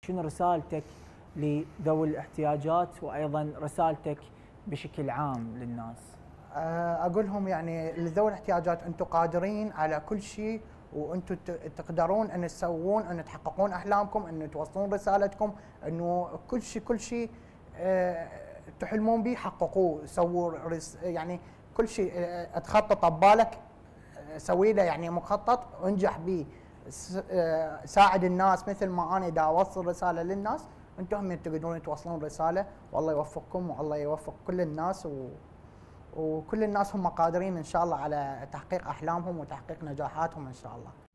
شنو رسالتك لذوي الاحتياجات وايضا رسالتك بشكل عام للناس؟ اقول لهم يعني لذوي الاحتياجات انتم قادرين على كل شيء، وانتم تقدرون ان تسوون، ان تحققون احلامكم، ان توصلون رسالتكم، انه كل شيء تحلمون به حققوه. سووا يعني كل شيء تخطط ببالك سوي له يعني مخطط وانجح به. ساعد الناس مثل ما انا دا اوصل رساله للناس، انتم هم تقدرون توصلون رساله. والله يوفقكم والله يوفق كل الناس، وكل الناس هم قادرين ان شاء الله على تحقيق احلامهم وتحقيق نجاحاتهم ان شاء الله.